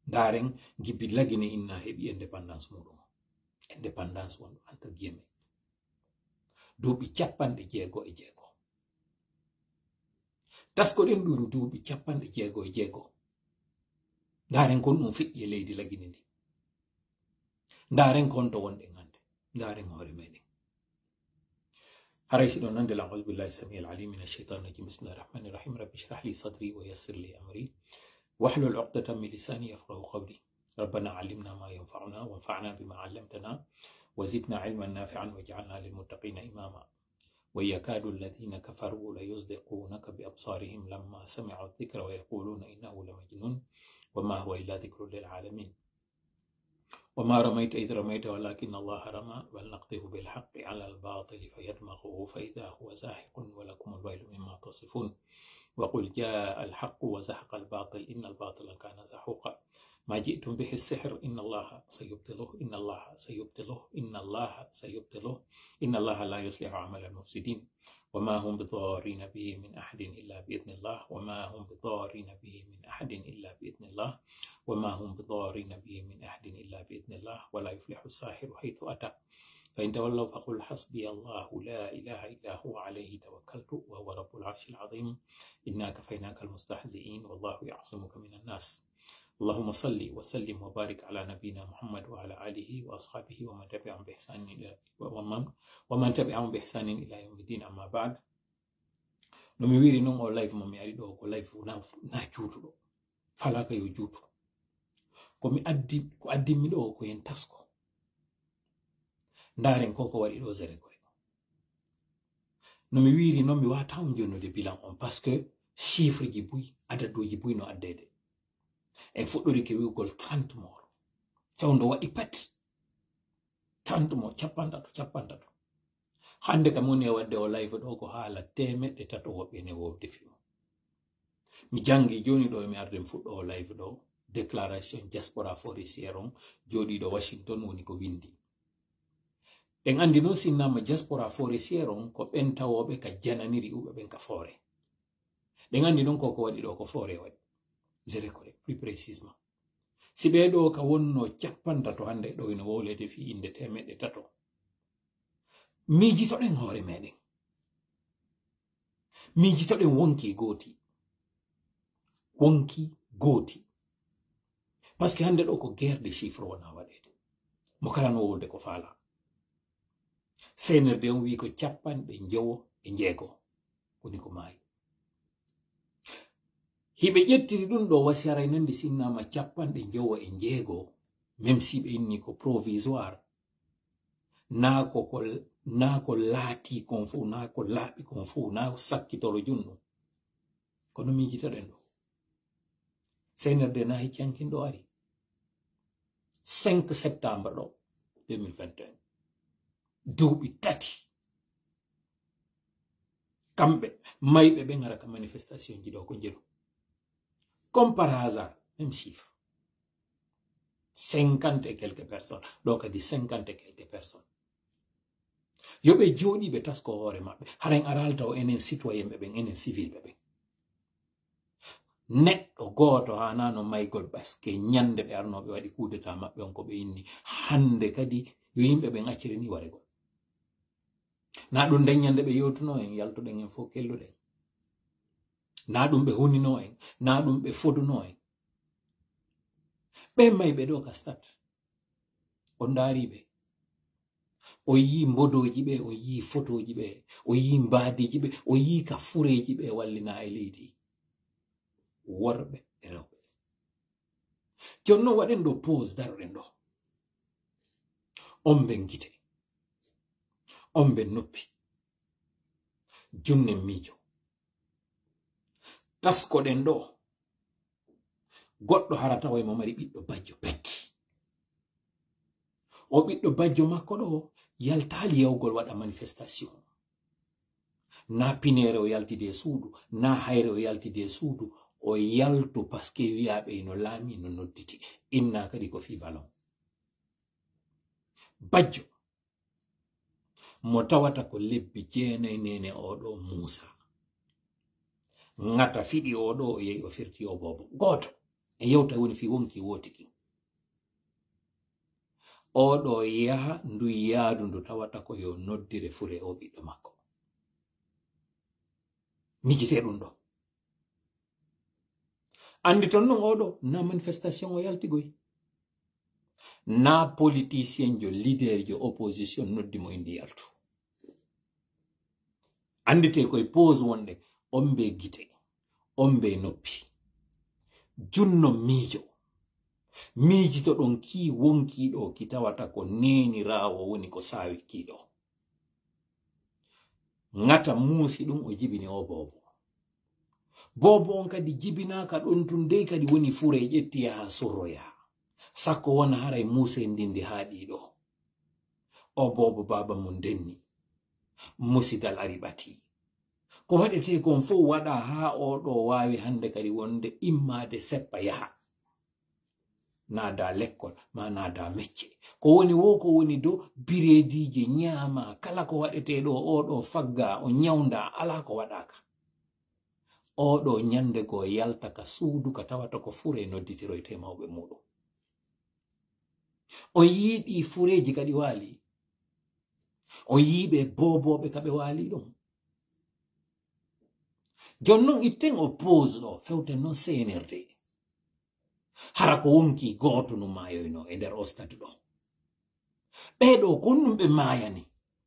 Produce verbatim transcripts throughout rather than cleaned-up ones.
Ndaren gibbi lagine inna heɓi indépendance muɗum. Indépendance won entre guillemets. Duuɓi capanɗe jeego e jeego. Taskoɗen ɗum duuɓi capanɗe jeego e jeego. Ndaren kon ɗum feƴƴi e leydi lagine ndi. Ndaren kon to wonɗen hande. Ndaren hoore meɗen. haray siɗo nande lan auzubillahi sami alalim min ashaitan rajim bismillahi rahmani rahim rabbi shrah li sadri wa yassir li amri wahlul uqdatan min lisani yafqahu qawli rabbana allimna ma yanfa'una wanfa'na bima 'allamtana وزدنا علما نافعا وجعلنا للمتقين إماما ويكاد الذين كفروا ليصدقونك بأبصارهم لما سمعوا الذكر ويقولون إنه لمجنون وما هو إلا ذكر للعالمين وما رميت إذ رميت ولكن الله رمى بل نقذف بالحق على الباطل فيدمغه فإذا هو زاهق ولكم الويل مما تصفون وقل جاء الحق وزهق الباطل إن الباطل كان زهوقا ما جئتم به السحر إن الله سيبطله إن الله سيبطله إن الله سيبطله إن الله لا يصلح عمل المفسدين وما هم بضارين به من أحد إلا بإذن الله وما هم بضارين به من أحد إلا بإذن الله وما هم بضارين به من أحد إلا بإذن الله ولا يفلح الساحر حيث أتى فإن تولوا فقل حسبي الله لا إله إلا هو عليه توكلت وهو رب العرش العظيم إنا كفيناك المستهزئين والله يعصمك من الناس اللهم صل وسلم وبارك على نبينا محمد وعلى آله وأصحابه ومن تبعهم بإحسان إلى ومن ومن تبعهم بإحسان إلى يوم الدين أما بعد نمي ويري نون أو لايف مامي أريد أو لايف نا نا جوتو فلا كيو جوتو كومي أدي كو أدي ميدو كو ينتاسكو ndaren koko waɗi ɗo zere koy no mi wiri non mi wata on jonnude bilan on parce que chiffre ji buy adaduji buy no addede en fuɗɗori ke wiwgol trente mort fewndo waɗi pat trente mort capantato capantato hande kam woni e wadde o live ɗo ko haala temeɗɗe tato woɓɓe ne wowde fimo mi jangi joni ɗo mi arde mi fuɗɗo o live ɗo déclaration diaspora forestière on joɗiɗo Washington woni ko windi en andi noon sinnama diaspora forestiére on ko ɓen tawoɓe ka jananiri uɓe ɓen ka foore ɗen andi noon koko waɗi ɗo ko foore waɗi zere kore plus précisement si ɓe ɗo ka wonno capantato hande ɗo ino wowlede fi inde temeɗɗe tato miijitoɗen hoore meɗen miijitoɗen wonki gooti wonki gooti par ce que hande ɗo ko guerre de chiffre wona waɗede mo kala no wowlde ko faala senerde on wi ko capanɗe jewo e jeego woni ko maayi hiɓe ƴettiri ɗum ɗo wasiyaray nande sinnama capanɗe jewo e jeego même si ɓe inni ko provisoire na ko ko na ko laati kon fo na ko laaɓi kon fo na sakkitoro junɗum kono miijitoɗen ɗo senerde na heccankin ɗo ari cinq septembre ɗo deux mille vingt et un duuɓi tati kamɓe mayɓe ɓe ngara ka manifestation ji ɗo ko jeru comme par hasard même chiffre cinquante et quelques personnes ɗo kadi cinquante et quelques personnes yoɓe jooɗi ɓe tasko hoore maɓɓe haren aralta o enen citoyen ɓe ɓen enen civil ɓe ɓen neɗɗo gooto ha nano maygol ɓaske ñande ɓe arnoɓe waɗi kudeta maɓɓe on ko ɓe inni hande kadi yo yimɓe ɓen acciri ni waregol na ɗum nden ñande ɓe yewtuno en yaltuɗen en fof kelluɗen na ɗum ɓe hunino en na ɗum ɓe foduno en ɓe mayɓe ɗo ka stat o ndaariɓe o yi mbodoji ɓe o yi photoji ɓe o yi mbaadiji ɓe o yi ka fureji ɓe wallina e leydi worɓe e rewɓe jonno waɗen ɗo pause daroɗen ɗo on ɓen gite on ɓen noppi junne miijo taskoɗen ɗo goɗɗo hara tawa mo mari ɓiɗɗo bajjo pet o ɓiɗɗo bajjo makko ɗo yaltali yawgol waɗa manifestation na pinere o yaltide e suudu na hayre o yaltide e suudu o yaltu parce que wiyaɓe no laami no nodditi inna kadi ko fi balon bajjo mo tawata ko lebbi jeenayi nene oɗo Musa ngata fiɗi oɗo o yehi o firti o bobo goto e yewta woni fi wonki wotiki oɗo yaha ndu yaadu ndu tawata ko yo noddire fure o ɓiɗɗo makko mijite ɗum ɗo andi ton non oɗo na manifestation o yaltigoy na politicien jo leader jo opposition noddi mo indi yaltu andite koye pose wonde ombe gite ombe noppi junno miijo miijito ɗon ki wonkiɗo ki tawata ko neni rawo woni ko sawi kiɗo ngata muusi ɗum o jibini o bobo bobo on kadi jibinaka ɗon tun dey kadi woni fure ƴetti yaha sorroya sakko wona haray muuse ndindi haaɗiɗo o bobo baba mum denni musidal ari ɓati ko waɗete kon fof waɗa ha oɗo wawi hande kadi wonde immade seppa yaha nada l'école ma nada mecce ko woni wo ko woni do biredije nyama kala ko waɗete ɗo oɗo fagga o nyawnda ala ko waɗaka oɗo nyande go yalta ka suudu ka tawata ko fure nodditiroyte mawɓe muɗum o yiiɗi fureji kadi waali o yiiɓe boboɓe kaɓe waali ɗum jonnon itten o pose ɗo fewten noon C N R D hara ko wonki goto no mayoyno e nder o stade ɗo ɓeɗo konnum ɓe mayani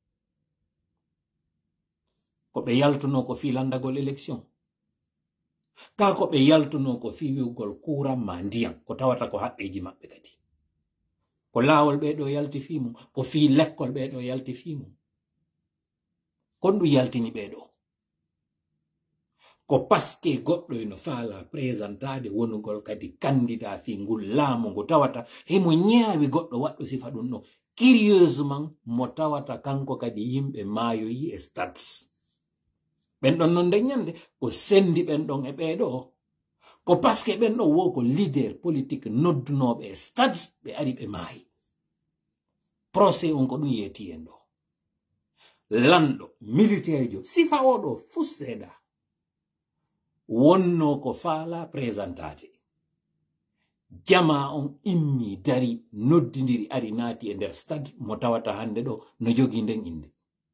ko ɓe yaltuno ko fi landagol élection ka ko ɓe yaltuno ko fi wiwgol kuran ma ndiyam ko tawata ko haqqeji maɓɓe kadi ko laawol ɓeɗo yalti fimo ko fi lekkol ɓeɗo yalti fimo kon ɗum yaltini ɓeɗo ko paske goɗɗo eno faala présentade wonugol kadi candidat fi ngol laamu ngu tawata hemo ñaawi goɗɗo waɗɗo sifa ɗum ɗo curieusement mo tawata kanko kadi yimɓe maayoyi e stade ɓen ɗon non ndeññande ko sendi ɓen ɗon e ɓeɗo ko paske ɓen ɗon wo ko leader politique noddunoɓe e stade ɓe ari ɓe maayi procès on ko ɗum yeeti en ɗo lanɗo militaire jo sifa oɗo fuu seeɗa wonno ko faala présentade jama on immi dari noddidiri ari naati e nder stade mo tawata hande ɗo no jogi nden inde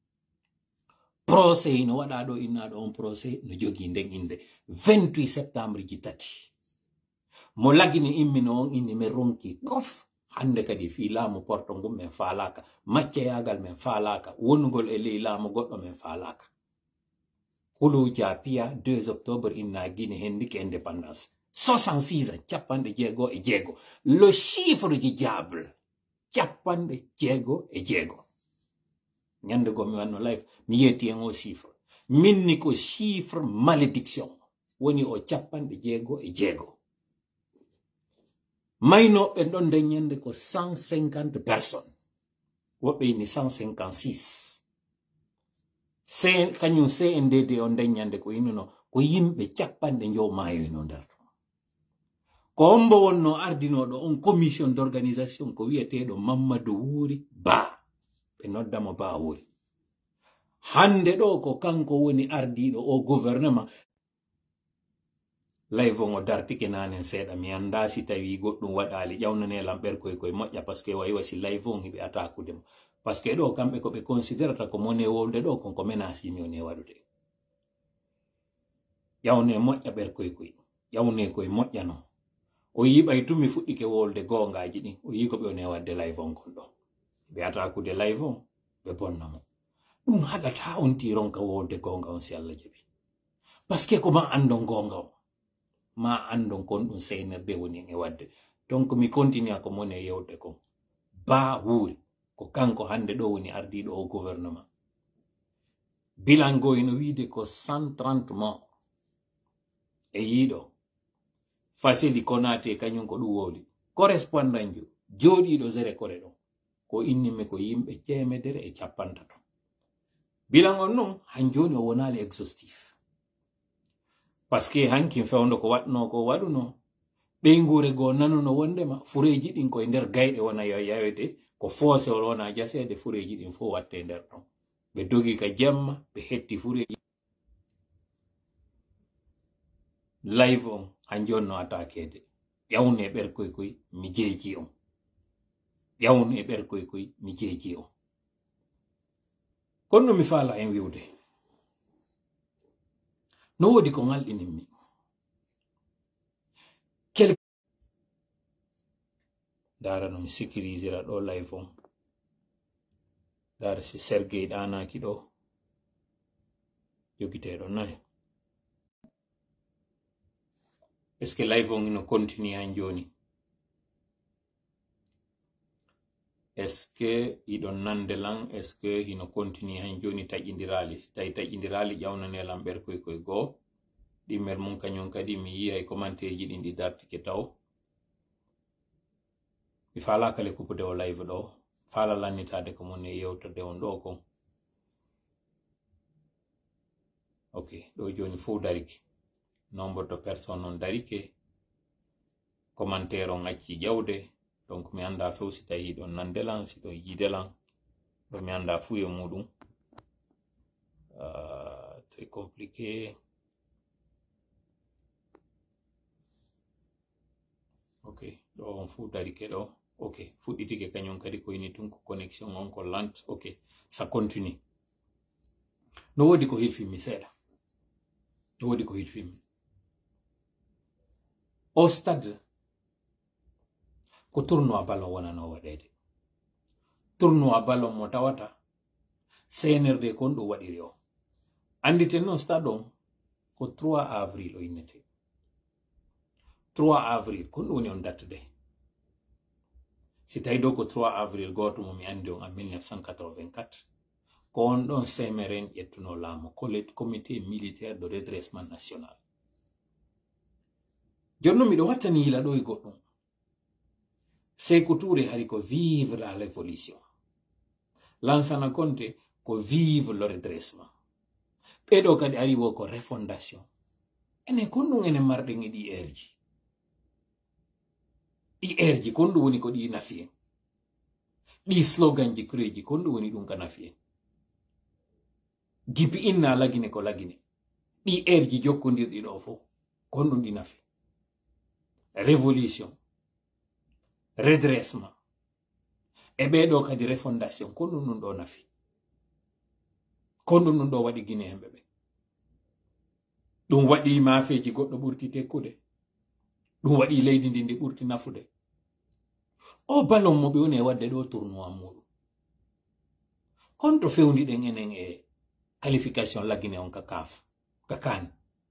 procès no waɗa ɗo innaɗo on procès no jogi nden inde vingt-huit septembre ji tati mo lagini immino on inni min ronki kof hande kadi fi laamu porto ngum men faalaka maccayagal men faalaka wonugol e ley laamu goɗɗo men faalaka Kuluja Pia deux octobre inna Guinée hendiki indépendance soixante-six ans capanɗe jeego e jeego le chiffre du diable capanɗe jeego e jeego ñande go mi wanno live mi yetti en o chiffre minni ko chiffre malédiction woni o capanɗe jeego e jeego maynoɓe ɗon nden ñande ko cent cinquante personnes woɓɓe yini cent cinquante-six se kañum C N D D on ndeññande ko innuno ko yimɓe capanɗe jow maayoyno nder to ko ombo wonno ardinoɗo on commission d'organisation ko wiyeteɗo Mamadou Wuri Ba ɓe noddamo Ba Wuri hande ɗo ko kanko woni ardiɗo o gouvernement live on o dartike nanen seeɗa mi anda si tawi goɗɗum waɗali ƴawnanelam ɓerkoy koye moƴƴa par ce que wayi wasi live on hiɓe atakudemo par ce que ɗo kamɓe ko ɓe considérata ko mone wolde ɗo konko menasimi one waɗude ƴawne moƴƴa ɓerkoy koy ƴawne koye moƴƴano o yiɓay tumi fuɗɗike wolde gongaji ɗin o yi ko ɓe one wadde live on kon ɗo ɓe atakude live on ɓe bonnamo ɗum haɗata on tironka wolde gonga on si Allah jaɓi par ce que ko ma andon gonga on ma andon kon ɗum seynerde woni e wadde donc mi continue ko mone yewde kon Ba Wuri ko kanko hande ɗo woni ardiɗo o gouvernement bilango ino wiide ko cent trente morts e yiɗo Fasili Konate kañum ko ɗum woli correspondant jo jooɗiɗo zere kore ɗon ko innime ko yimɓe temedere e capantato bilan on non han joni o wonali exhaustif par ce que hankin fewndo ko waɗno ko waɗuno ɓeygure goo nanuno wondema fureji ɗin koye nder gayɗe wona yo yawete ko foose o wona jasede fureji ɗin fof watte nder ɗon ɓe dogi ka jemma ɓe hetti fureji live on han jonno atakede ƴawne e ɓer koy koy mi jeeji on ƴawne e ɓer koy koy mi jeeji on kono mi faala en wiwde no wodi ko ngalɗinimmi kel dara no mi sécurisera ɗo live on dara si Sergey ɗanaki ɗo jogiteɗo nayi est ce que live on ino continue han joni est ce que iɗon nande lan est ce que ino continue han joni taƴidirali si tawi taƴidirali ƴawnanelan ɓer koy koy goo ɗimmel mum kañum kadi mi yi hay commentaire ji ɗin ɗi dartike taw mi faala kale kupude o live ɗo faala lannitade ko mon e yewtorde on ɗo kon ok ɗo joni fof dariki nombre de personnes on darike commentaire on acci ƴawde donc mi anda few si tawi ɗon nandelan si ɗon yidelan ɗo mi anda fu e muɗum uh, très compliqué ok ɗo on fu darike ɗo ok fuɗɗitike kañum kadi ko yini tun ko connexion on ko lant ok ça continue no wodi ko hilfimi seeɗa no wodi ko hilfimi o stade ko tournoi ballon wonano waɗede tournoi ballon mo tawata senerde kon ɗo waɗiri o anditen noon stade on ko trois avril o innete trois avril kon ɗum woni on date de si tawi ɗo ko trois avril goto mo mi andi on en mille neuf cent quatre-vingt-quatre ko on ɗon semeren ƴettuno laamu comité militaire de redressement national jonno miɗo wattani yila ɗo e goɗɗum Sékou Touré hari ko vive la révolution Lansana Conté ko vive le redressement ɓeɗo kadi ari wo ko refondation ene kon ɗum ene marɗen e ɗi erji ɗi erji kon ɗum woni ko ɗi nafi en ɗi slogan ji kureji kon ɗum woni ɗum ka nafi en gibi inna lagine ko lagine ɗi erji jokkodirɗi ɗo fof kon ɗum ɗi nafi révolution redressement e ɓeɗo kadi refondation kon ɗum ɗum ɗo nafi kon ɗum ɗum ɗo waɗi guine hemɓe ɓe ɗum waɗi mafeji goɗɗo ɓurti tekkude ɗum waɗi leydi ndi ndi ɓurti nafude o ballon mo ɓe woni e wadde ɗo tournoi muɗum kon to fewniɗen enen e qualification lagine on ka kaf ka kan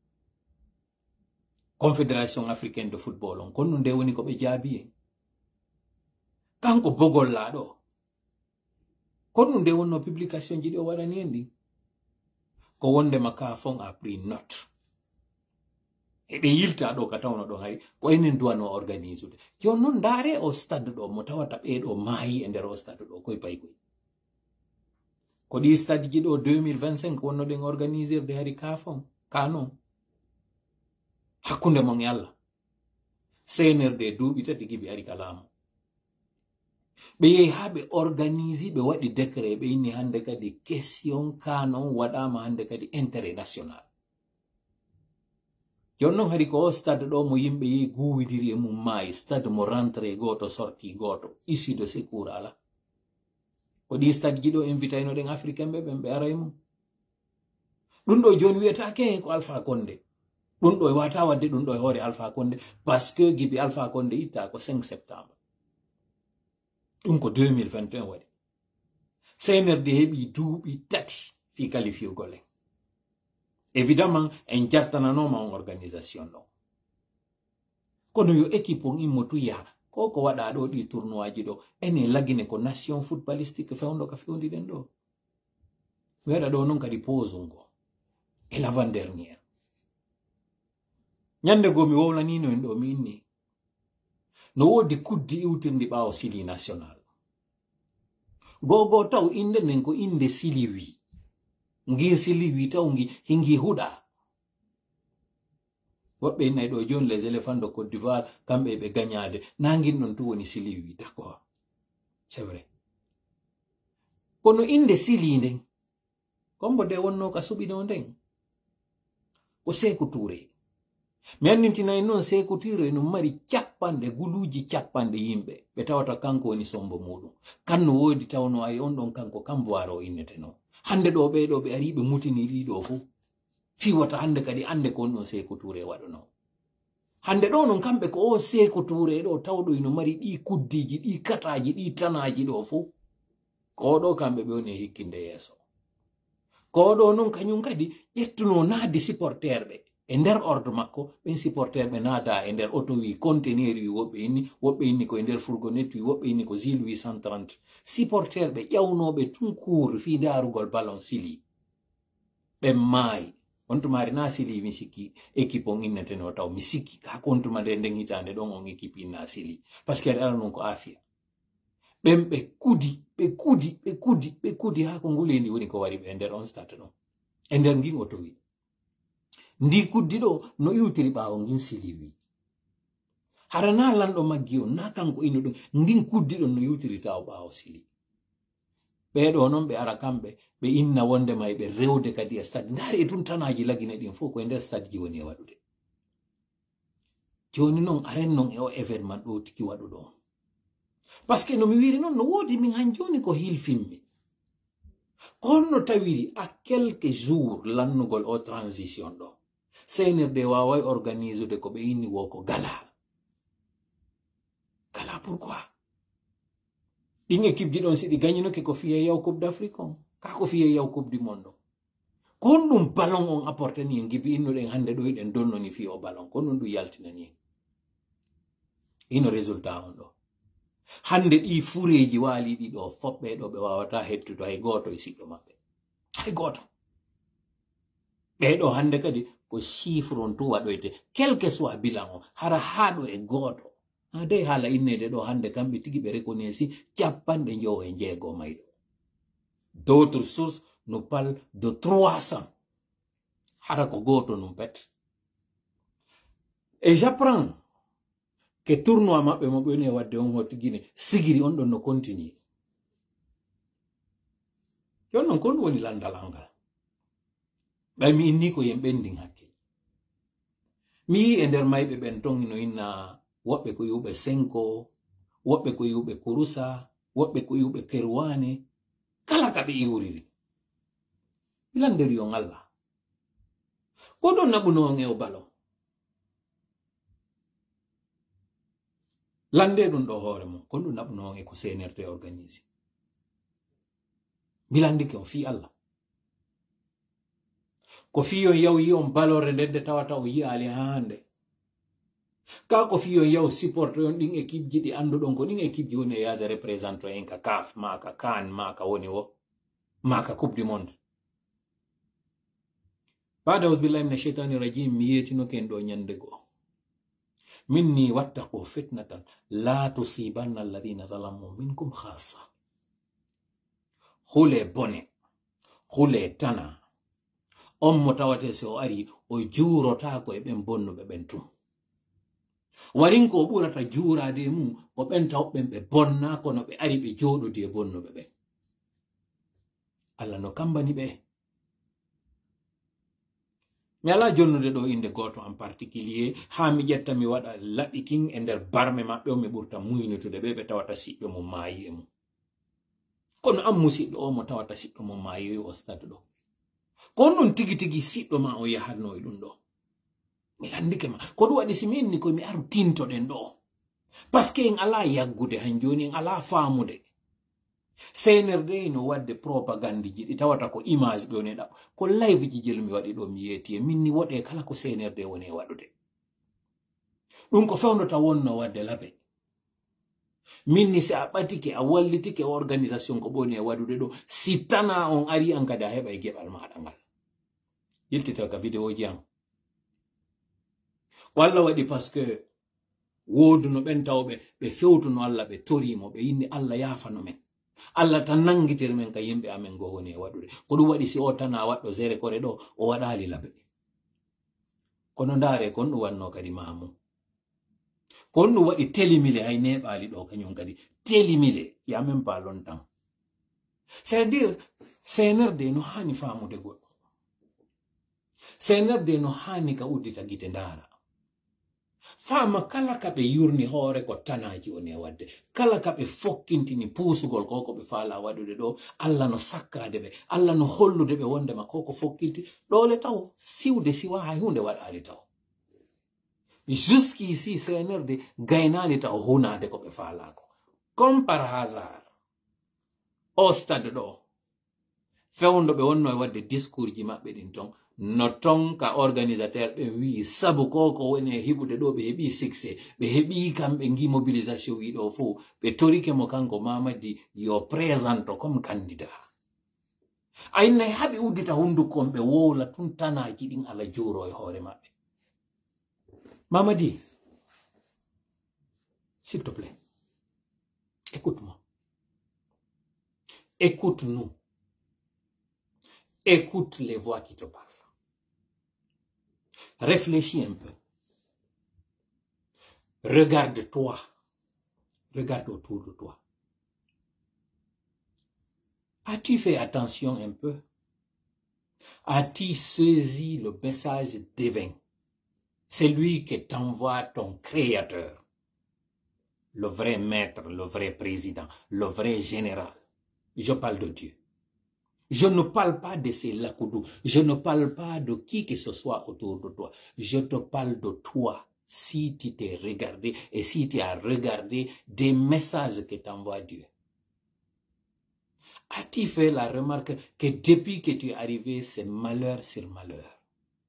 confédération africaine de football on kon ɗum nde woni ko ɓe jaabi en kanko bogol laaɗo kon ɗum nde wonno publication ji ɗi o waɗani en ɗin ko wondema kafon a pris note eɓe yilta ɗo ka tawno ɗon hay ko enen duwano organise ude joni noon ndaare o stade ɗo mo tawata ɓeɗo maayi e nder o stade ɗo koye pay koy ko ɗi stade ji ɗo deux mille vingt-cinq wonno ɗen organisirde hari kafon kanon hakkunde mon e Allah C N R D duuɓi tati gibi ari ka laamu ɓe yehi ha ɓe organise ɓe waɗi décret ɓe inni hande kadi question kanon waɗama hande kadi intérêt national joni noon hari ko o stade ɗo mo yimɓe yehi guwidiri e mum maayi stade mo rentré goto sorti goto issue de secours ala ko ɗi stade ji ɗo invité no ɗen africain ɓe ɓen ɓe ara e mum ɗum ɗo joni wiyetake ko Alpha Condé ɗum ɗo wata wadde ɗum ɗo e hoore Alpha Condé parce que gibi Alpha Condé itta ko cinq septembre ɗum ko deux mille vingt et un waɗi C N R D heɓi duuɓi tati fi qualifiugol en évidemment en jartananoma on organisation ɗo kono yo équipe on immo tu yaha ko ko waɗa ɗo ɗi tournoi ji ɗo ene lagine ko nation footballistique fewndo ka fewdiɗen ɗo mi waɗa ɗo noon kadi pause ngo e l'avant dernière ñande go mi wowlanino en ɗo mi inni no wodi kuddi iwtirdi ɓawo sili national gogo taw inde nden ko inde sili wi ngi sili wi taw ngi hingi huɗa woɓɓe nayi ɗo joni les éléphants de Côte d'Ivoire kamɓe ɓe gagnade nangin ɗon tu woni sili wi d'accord c'est vrai kono inde sili nden kombo de wonno ka suɓino nden ko Sékou Touré mi annintinay noon Sékou Touré no mari cappande guluji cappande yimɓe ɓe tawata kanko woni sombo muɗum kanno woodi tawno ay on ɗon kanko kamboiro innete no hande ɗo ɓeɗo ɓe ari ɓe mutini ɗiɗo fo fiwata hande kadi ande ko on ɗon Sékou Touré waɗano hande ɗo non kamɓe ko o Sékou Touré ɗo tawɗo ino mari ɗi kuddiji ɗi kataji ɗi tanaji ɗo fo ko ɗo kamɓe ɓe woni hikkinde yeeso ko ɗo non kañum kadi ƴettuno naadi supporter ɓe e nder ordre makko ɓen supporter ɓe naada e nder auto wi conteneur wi woɓɓe inni woɓɓe inni ko e nder fourgonnette wi woɓɓe inni ko zile huit cent trente supporter ɓe ƴawnoɓe tun cour fi darugol ballon sili ɓe maayi on tumari na sili mi sikki équipe on inneteno taw mi sikki ha kontuma nde nden hitande ɗon on équipe inna sili par ce que aɗa ara non ko afia ɓen ɓe kudi ɓe kudi ɓe kudi ɓe kudi ha ko ngulendi woni ko wari ɓe e nder on stade ɗon e nder ngin auto wi ndi kuddi ɗo no iwtiri ɓaawo ngin sili wi hara na lanɗo maggi on na kanko ino ɗum ndin kuddi ɗon no iwtiri taw ɓaawo sili ɓeɗo noon ɓe ara kamɓe ɓe inna wonde may ɓe rewde kadi e stade ndaari e tun tanaji lagine ɗin fof koye nder stade ji woni e waɗude joni noon aren noon e o événement ɗo tigi waɗuɗo on par ce que no mi wiri noon no woodi min han joni ko hilfinmi ko honno tawiri a quelques jours lannugol o transition ɗo C N R D waway organise de ko ɓe inni wo ko gala gala pourquoi ɗin équipe ji ɗon siɗi gañinoke ko fiye yaw coupe d'Afrique on ka ko fiye yaw coupe du monde ko on ɗum ballon on apportani en gibi innuɗen hande ɗo iɗen donnoni fiye o ballon ko ɗum ɗum yaltinani ino résultat on ɗo hande ɗi fureji waali ɗi ɗo foɓɓe ɗo ɓe wawata hettudo hay goto e siɗɗo maɓɓe hay goto ɓeɗo hande kadi ko chiffre on tu waɗoyte quelque soit bilan o hara haɗo e goto ha dey haala innede ɗo hande kamɓe tigi ɓe reconnaisi capanɗe jowo e jeego mayɗo d'autres sources nous parlent de trois cents hara ko goto num pet et j'apprends que tournoi maɓɓe mo ɓeni e wadde on hoto guine sigiri on ɗon no continue jon non kon woni landal ngal ɓay mi inni ko yen ɓendin hakkil mi yi e nder mayɓe ɓen ton no inna woɓɓe ko yuɓe senko woɓɓe ko yuɓe kurusa woɓɓe ko yuɓe kerwane kala ka ɓe iwriri ilan nder yo Allah ko ɗon naɓuno on e o ballon lande ɗum ɗo hoore mum kon ɗum naɓuno on e ko C N R D organise milandike on fi Allah ko fiyon yaw yi on balore ndedde tawata o yiyali ha hande ka ko fiyon yaw supporte on ɗin équipe ji ɗi anduɗon ko ɗin équipe ji woni e yaade représente en ka CAF maka CAN maka woni wo maka coupe du monde bada ausbillahi mina cheitani rajim mi yetinoken ɗo ñande go minni wattaqu fitnatan la tusibanna alladhina zalamu minkum khassa hule bone hule tana on mo tawate so o ari o juurotako e ɓen bonnuɓe ɓen tum warin ko o ɓurata juurade e mum ko ɓen tawɓen ɓe bonna kono ɓe ari ɓe jooɗodi e bonnuɓe ɓen Allah no kambani ɓe mi ala jonnude ɗo inde goto en particulier ha mi ƴetta mi waɗa laɓikin e nder barme maɓɓe o mi ɓurta muynutude ɓe ɓe tawata siɓɓe mum maayi e mum kono an musidɗo o mo tawata siɗɗo mum maayi o stade ɗo ko non tigi tigi siɗɗo ma o yahatno e ɗum ɗo mi landike ma ko ɗum waɗi si mi inni koye mi aru tintoɗen ɗo par ce que en ala yaggude han joni en ala faamude C N R D no wadde propagande ji ɗi tawata ko image ɓe woni ɗaɓ ko live ji jelu mi waɗi ɗo mi yeeti e minni woɗe kala ko C N R D woni e waɗude ɗum ko fewnota wonno wadde laɓe minni si a ɓatike a wallitike organisation ko ɓoni e waɗude ɗo si tana on ari an kadi a heɓa e geɓal maɗa ngal yiltita ka vidéo ji an ko Allah waɗi par ce que woduno ɓen tawɓe ɓe fewtuno Allah ɓe torimo ɓe yinni Allah yafano men Allah tan nangitir men ka yimɓe amen go woni e waɗude ko ɗum waɗi si o tana waɗɗo zere kore ɗo o waɗali laɓe kono ndaare kon ɗum wanno kadi mamu kon ɗum waɗi telimile hay neɓali ɗo kañum kadi telimile ya même pas longtemps c'est à dire C N R D no hani famude goɗɗo C N R D no hani ka uddita gite ndaara fama kala kaɓe yurni hoore ko tanaji woni e wadde kala kaɓe fokkintini puusugol ko ko ɓe faala waɗude ɗo allah no sakkade ɓe allah no hollude ɓe wondema ko ko fokkinti ɗole taw siwde siwa hay hunde waɗali taw jusqu'ici senerde gaynali taw hunade ko ɓe faalako comme par hasard o stade ɗo fewndo ɓe wonno e wadde discours ji maɓɓe ɗin ton no ton ka organisateur ɓe wi sabu ko ko woni e hiɓude ɗo ɓe heɓi succès ɓe heɓi kamɓe gi mobilisation wi ɗo fo ɓe torike mo kanko Mamadi yo présente comme candidat aynay haɓe uddita hundukon ɓe wowla tun tanaji ɗin ala juuro e hoore maɓɓe Mamadi s'il te plaît écoute-moi écoute-nous écoute les voix qui te parlent. Réfléchis un peu. Regarde-toi. Regarde autour de toi. As-tu fait attention un peu? As-tu saisi le message divin? C'est lui qui t'envoie ton créateur. Le vrai maître, le vrai président, le vrai général. Je parle de Dieu. Je ne parle pas de ces lakoudous. Je ne parle pas de qui que ce soit autour de toi. Je te parle de toi. Si tu t'es regardé et si tu as regardé des messages que t'envoie Dieu. As-tu fait la remarque que depuis que tu es arrivé, c'est malheur sur malheur?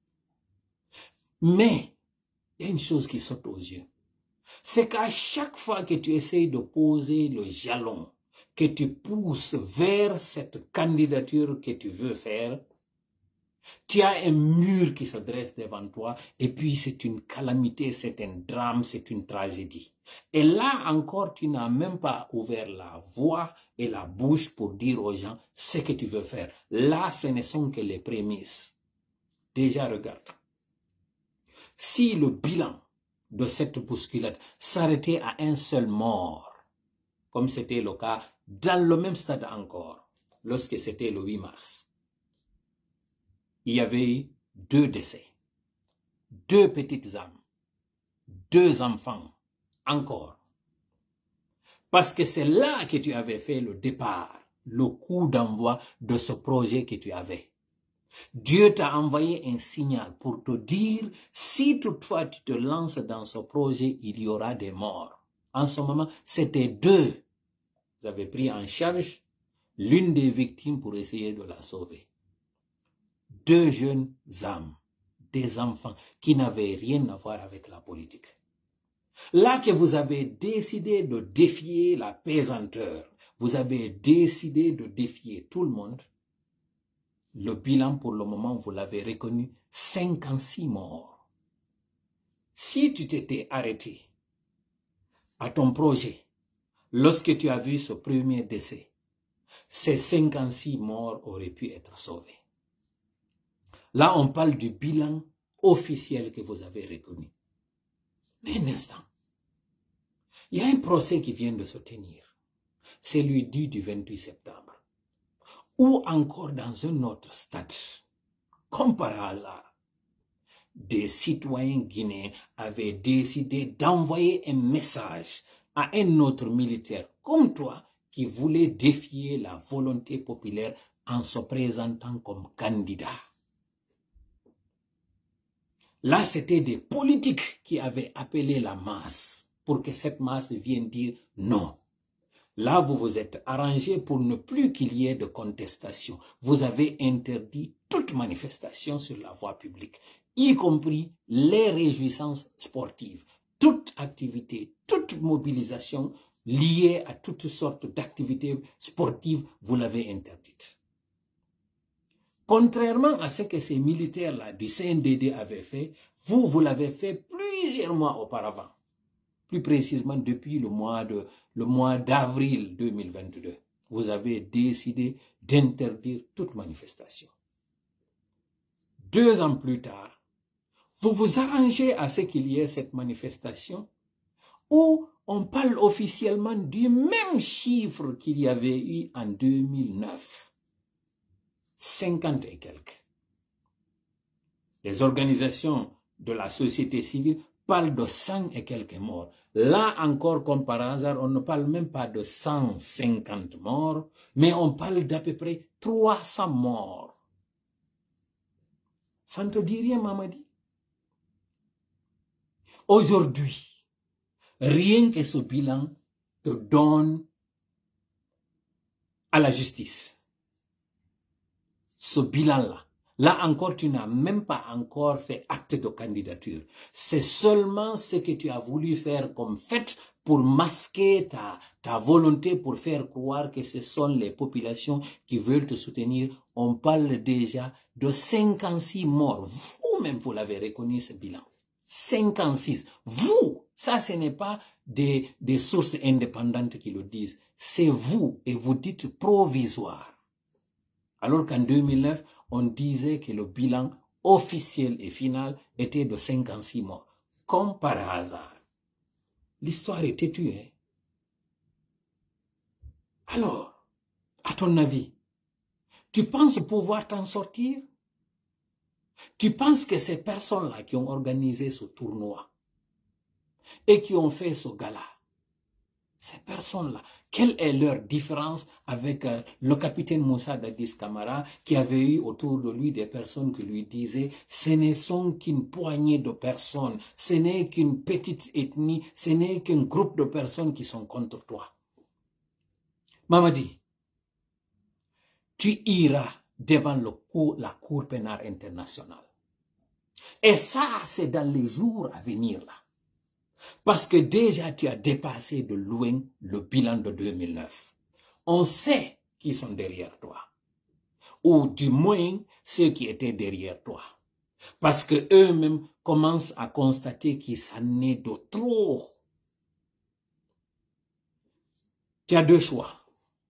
Mais, il y a une chose qui saute aux yeux. C'est qu'à chaque fois que tu essayes de poser le jalon, que tu pousses vers cette candidature que tu veux faire, tu as un mur qui se dresse devant toi et puis c'est une calamité, c'est un drame, c'est une tragédie. Et là encore, tu n'as même pas ouvert la voix et la bouche pour dire aux gens ce que tu veux faire. Là, ce ne sont que les prémices. Déjà, regarde. Si le bilan de cette bousculade s'arrêtait à un seul mort, comme c'était le cas dans le même stade encore, lorsque c'était le huit mars. Il y avait eu deux décès, deux petites âmes, deux enfants, encore. Parce que c'est là que tu avais fait le départ, le coup d'envoi de ce projet que tu avais. Dieu t'a envoyé un signal pour te dire, si toutefois tu te lances dans ce projet, il y aura des morts. En ce moment, c'était deux. Vous avez pris en charge l'une des victimes pour essayer de la sauver. Deux jeunes âmes, des enfants qui n'avaient rien à voir avec la politique. Là que vous avez décidé de défier la pesanteur, vous avez décidé de défier tout le monde, le bilan pour le moment, vous l'avez reconnu, cinquante-six morts. Si tu t'étais arrêté à ton projet, lorsque tu as vu ce premier décès, ces cinquante-six morts auraient pu être sauvés. Là, on parle du bilan officiel que vous avez reconnu. Mais un instant, il y a un procès qui vient de se tenir. C'est celui du vingt-huit septembre. Ou encore dans un autre stade, comme par hasard, des citoyens guinéens avaient décidé d'envoyer un message à un autre militaire comme toi qui voulait défier la volonté populaire en se présentant comme candidat. Là, c'était des politiques qui avaient appelé la masse pour que cette masse vienne dire non. Là, vous vous êtes arrangé pour ne plus qu'il y ait de contestation. Vous avez interdit toute manifestation sur la voie publique, y compris les réjouissances sportives. Toute activité, toute mobilisation liée à toutes sortes d'activités sportives, vous l'avez interdite. Contrairement à ce que ces militaires-là du C N D D avaient fait, vous, vous l'avez fait plusieurs mois auparavant. Plus précisément depuis le mois de, le mois d'avril deux mille vingt-deux. Vous avez décidé d'interdire toute manifestation. Deux ans plus tard, vous vous arrangez à ce qu'il y ait cette manifestation où on parle officiellement du même chiffre qu'il y avait eu en deux mille neuf. cinquante et quelques. Les organisations de la société civile parle de cent et quelques morts. Là encore, comme par hasard, on ne parle même pas de cent cinquante morts, mais on parle d'à peu près trois cents morts. Ça ne te dit rien, Mamadi? Aujourd'hui, rien que ce bilan te donne à la justice. Ce bilan-là. Là encore, tu n'as même pas encore fait acte de candidature. C'est seulement ce que tu as voulu faire comme fait pour masquer ta, ta volonté, pour faire croire que ce sont les populations qui veulent te soutenir. On parle déjà de cinquante-six morts. Vous-même, vous l'avez reconnu, ce bilan. cinquante-six. Vous, ça, ce n'est pas des, des sources indépendantes qui le disent. C'est vous, et vous dites provisoire. Alors qu'en deux mille neuf, on disait que le bilan officiel et final était de cinquante-six morts. Comme par hasard. L'histoire est têtue. Hein? Alors, à ton avis, tu penses pouvoir t'en sortir? Tu penses que ces personnes-là qui ont organisé ce tournoi et qui ont fait ce gala, ces personnes-là, quelle est leur différence avec euh, le capitaine Moussa Dadis Camara qui avait eu autour de lui des personnes qui lui disaient ce ne sont qu'une poignée de personnes, ce n'est qu'une petite ethnie, ce n'est qu'un groupe de personnes qui sont contre toi. Mamadi, tu iras devant le cour, la Cour pénale internationale. Et ça, c'est dans les jours à venir là. Parce que déjà, tu as dépassé de loin le bilan de deux mille neuf. On sait qui sont derrière toi. Ou du moins, ceux qui étaient derrière toi. Parce que eux-mêmes commencent à constater qu'il s'en est de trop. Tu as deux choix.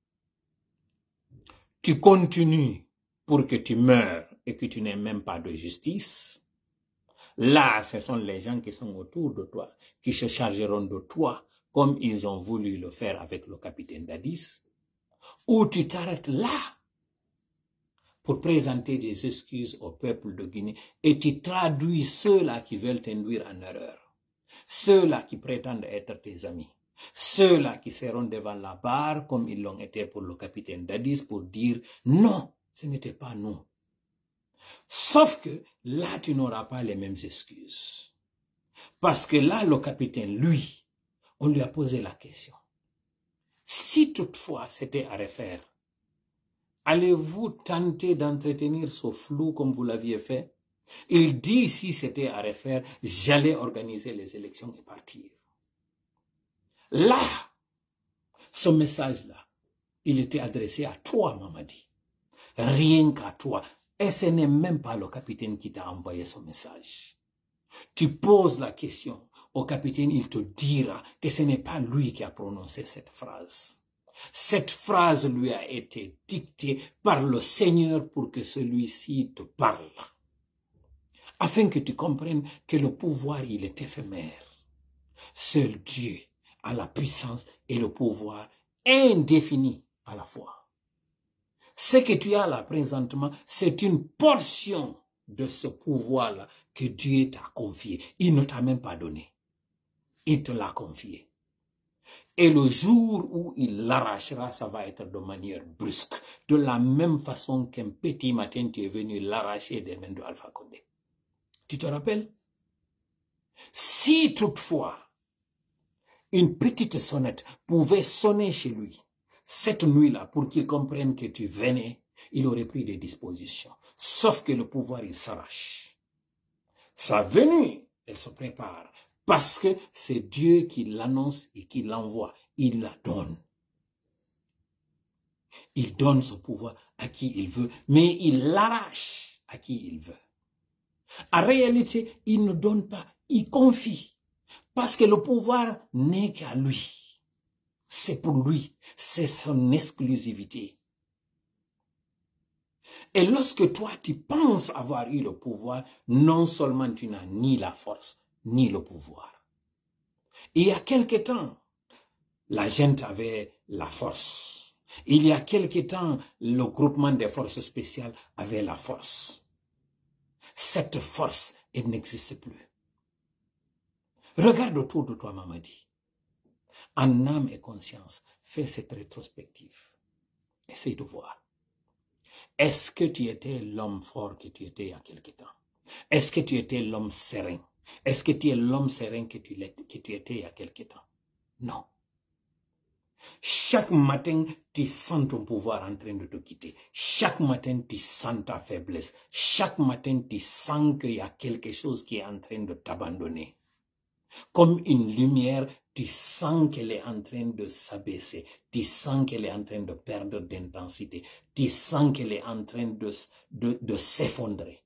Tu continues pour que tu meurs et que tu n'aies même pas de justice. Là, ce sont les gens qui sont autour de toi, qui se chargeront de toi, comme ils ont voulu le faire avec le capitaine Dadis. Ou tu t'arrêtes là pour présenter des excuses au peuple de Guinée et tu traduis ceux-là qui veulent t'induire en erreur, ceux-là qui prétendent être tes amis, ceux-là qui seront devant la barre comme ils l'ont été pour le capitaine Dadis pour dire non, ce n'était pas nous. Sauf que là, tu n'auras pas les mêmes excuses. Parce que là, le capitaine, lui, on lui a posé la question. Si toutefois c'était à refaire, allez-vous tenter d'entretenir ce flou comme vous l'aviez fait? Il dit, si c'était à refaire, j'allais organiser les élections et partir. Là, ce message-là, il était adressé à toi, Mamadi. Rien qu'à toi. Et ce n'est même pas le capitaine qui t'a envoyé ce message. Tu poses la question au capitaine, il te dira que ce n'est pas lui qui a prononcé cette phrase. Cette phrase lui a été dictée par le Seigneur pour que celui-ci te parle. Afin que tu comprennes que le pouvoir, il est éphémère. Seul Dieu a la puissance et le pouvoir indéfini à la fois. Ce que tu as là présentement, c'est une portion de ce pouvoir-là que Dieu t'a confié. Il ne t'a même pas donné. Il te l'a confié. Et le jour où il l'arrachera, ça va être de manière brusque. De la même façon qu'un petit matin, tu es venu l'arracher des mains de Alpha Condé. Tu te rappelles? Si toutefois, une petite sonnette pouvait sonner chez lui, cette nuit-là, pour qu'il comprenne que tu venais, il aurait pris des dispositions. Sauf que le pouvoir, il s'arrache. Sa venue, elle se prépare. Parce que c'est Dieu qui l'annonce et qui l'envoie. Il la donne. Il donne ce pouvoir à qui il veut, mais il l'arrache à qui il veut. En réalité, il ne donne pas, il confie. Parce que le pouvoir n'est qu'à lui. C'est pour lui, c'est son exclusivité. Et lorsque toi, tu penses avoir eu le pouvoir, non seulement tu n'as ni la force, ni le pouvoir. Il y a quelque temps, la gente avait la force. Il y a quelque temps, le groupement des forces spéciales avait la force. Cette force, elle n'existe plus. Regarde autour de toi, Mamadi. En âme et conscience, fais cette rétrospective. Essaye de voir. Est-ce que tu étais l'homme fort que tu étais il y a quelque temps? Est-ce que tu étais l'homme serein? Est-ce que tu es l'homme serein que tu, que tu étais il y a quelque temps? Non. Chaque matin, tu sens ton pouvoir en train de te quitter. Chaque matin, tu sens ta faiblesse. Chaque matin, tu sens qu'il y a quelque chose qui est en train de t'abandonner. Comme une lumière, tu sens qu'elle est en train de s'abaisser. Tu sens qu'elle est en train de perdre d'intensité. Tu sens qu'elle est en train de, de, de s'effondrer.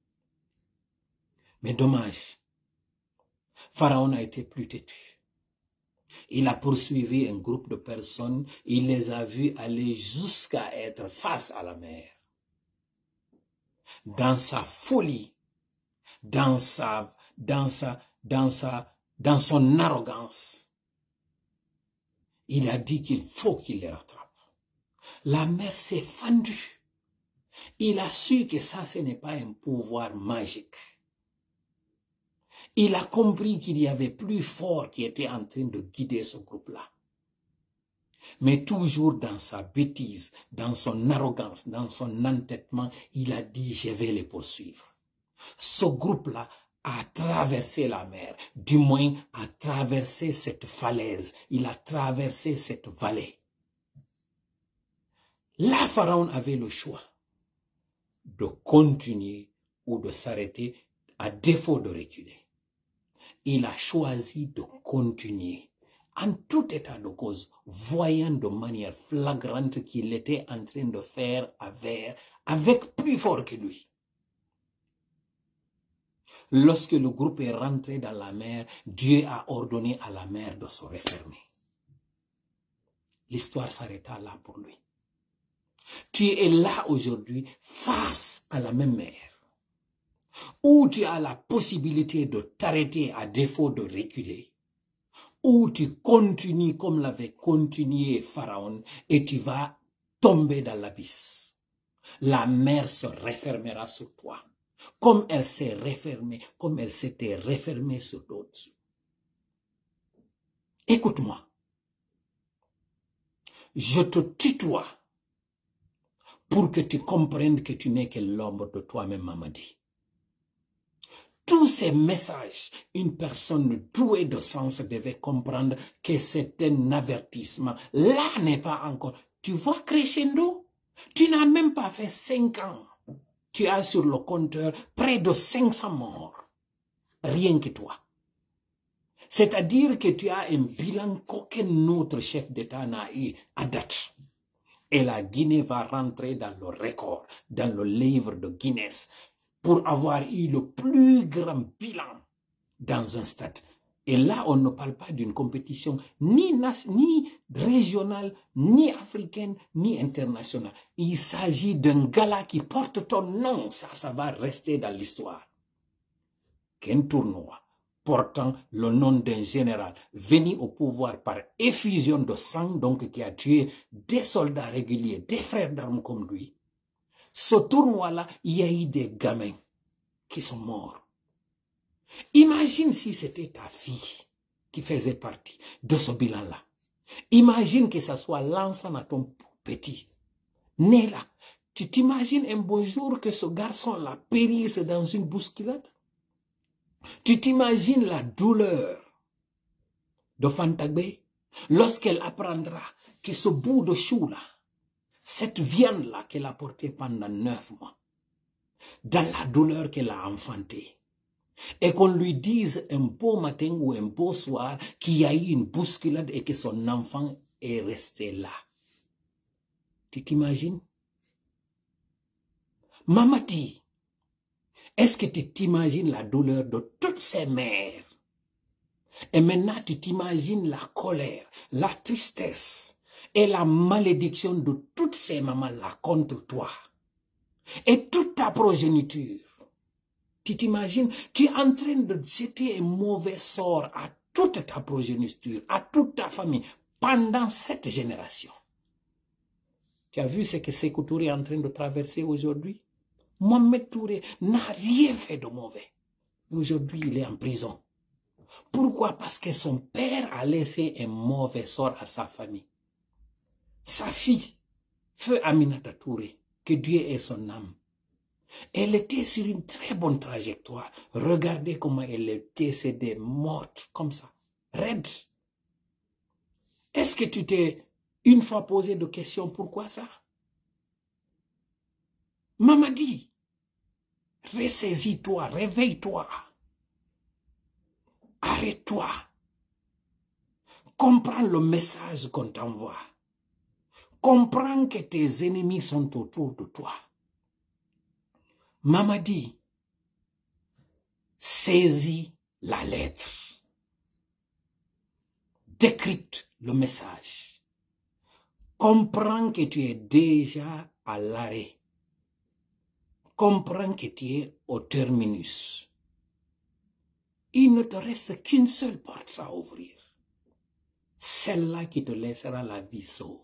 Mais dommage, Pharaon a été plus têtu. Il a poursuivi un groupe de personnes. Il les a vus aller jusqu'à être face à la mer. Dans sa folie, dans sa, dans sa, dans sa, dans son arrogance, il a dit qu'il faut qu'il les rattrape. La mer s'est fendue. Il a su que ça, ce n'est pas un pouvoir magique. Il a compris qu'il y avait plus fort qui était en train de guider ce groupe-là. Mais toujours dans sa bêtise, dans son arrogance, dans son entêtement, il a dit, je vais les poursuivre. Ce groupe-là a traversé la mer, du moins a traversé cette falaise, il a traversé cette vallée. Là, Pharaon avait le choix de continuer ou de s'arrêter à défaut de reculer. Il a choisi de continuer. En tout état de cause, voyant de manière flagrante qu'il était en train de faire avec, avec plus fort que lui. Lorsque le groupe est rentré dans la mer, Dieu a ordonné à la mer de se refermer. L'histoire s'arrêta là pour lui. Tu es là aujourd'hui face à la même mer, où tu as la possibilité de t'arrêter à défaut de reculer, où tu continues comme l'avait continué Pharaon et tu vas tomber dans l'abysse. La mer se refermera sur toi, comme elle s'est refermée, comme elle s'était refermée sur d'autres. Écoute-moi, je te tutoie pour que tu comprennes que tu n'es que l'ombre de toi-même, Mamadi. Tous ces messages, une personne douée de sens devait comprendre que c'est un avertissement. Là n'est pas encore. Tu vois crescendo? Tu n'as même pas fait cinq ans. Tu as sur le compteur près de cinq cents morts. Rien que toi. C'est-à-dire que tu as un bilan qu'aucun autre chef d'État n'a eu à date. Et la Guinée va rentrer dans le record, dans le livre de Guinness, pour avoir eu le plus grand bilan dans un stade. Et là, on ne parle pas d'une compétition ni, ni régionale, ni africaine, ni internationale. Il s'agit d'un gala qui porte ton nom. Ça, ça va rester dans l'histoire. Qu'un tournoi portant le nom d'un général venu au pouvoir par effusion de sang, donc qui a tué des soldats réguliers, des frères d'armes comme lui. Ce tournoi-là, il y a eu des gamins qui sont morts. Imagine si c'était ta fille qui faisait partie de ce bilan-là. Imagine que ça soit l'ensemble à ton petit, né là. Tu t'imagines un beau jour que ce garçon-là périsse dans une bousculade? Tu t'imagines la douleur de Fantagbe lorsqu'elle apprendra que ce bout de chou-là, cette viande-là qu'elle a portée pendant neuf mois, dans la douleur qu'elle a enfantée, et qu'on lui dise un beau matin ou un beau soir qu'il y a eu une bousculade et que son enfant est resté là. Tu t'imagines? Mamadi, est-ce que tu t'imagines la douleur de toutes ces mères? Et maintenant, tu t'imagines la colère, la tristesse et la malédiction de toutes ces mamans-là contre toi. Et toute ta progéniture. Tu t'imagines, tu es en train de jeter un mauvais sort à toute ta progéniture, à toute ta famille, pendant cette génération. Tu as vu ce que Sékou Touré est en train de traverser aujourd'hui? Mohamed Touré n'a rien fait de mauvais. Aujourd'hui, il est en prison. Pourquoi? Parce que son père a laissé un mauvais sort à sa famille. Sa fille, Feu Aminata Touré, que Dieu ait son âme, elle était sur une très bonne trajectoire. Regardez comment elle est décédée, morte, comme ça, raide. Est-ce que tu t'es une fois posé de questions, pourquoi ça? Mamadi, ressaisis-toi, réveille-toi. Arrête-toi. Comprends le message qu'on t'envoie. Comprends que tes ennemis sont autour de toi. Mamadi, saisis la lettre. Décrypte le message. Comprends que tu es déjà à l'arrêt. Comprends que tu es au terminus. Il ne te reste qu'une seule porte à ouvrir. Celle-là qui te laissera la vie sauve.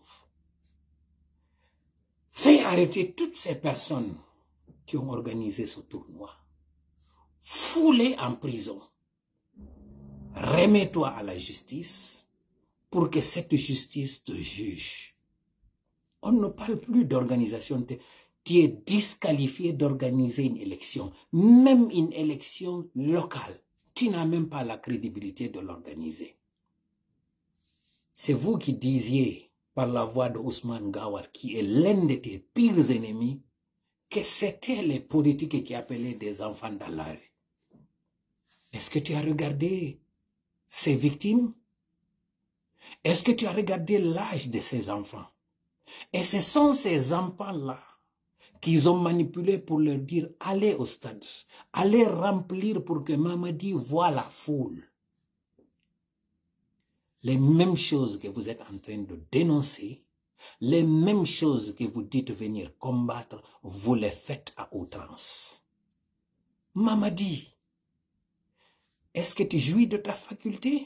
Fais arrêter toutes ces personnes qui ont organisé ce tournoi. Fous-les en prison. Remets-toi à la justice pour que cette justice te juge. On ne parle plus d'organisation. Tu es disqualifié d'organiser une élection. Même une élection locale. Tu n'as même pas la crédibilité de l'organiser. C'est vous qui disiez, par la voix de Ousmane Gawar, qui est l'un de tes pires ennemis, que c'était les politiques qui appelaient des enfants dans la rue. Est-ce que tu as regardé ces victimes? Est-ce que tu as regardé l'âge de ces enfants? Et ce sont ces enfants-là qu'ils ont manipulés pour leur dire « Allez au stade, allez remplir pour que Mamadi voie la foule ». Les mêmes choses que vous êtes en train de dénoncer, les mêmes choses que vous dites venir combattre, vous les faites à outrance. Mamadi, est-ce que tu jouis de ta faculté?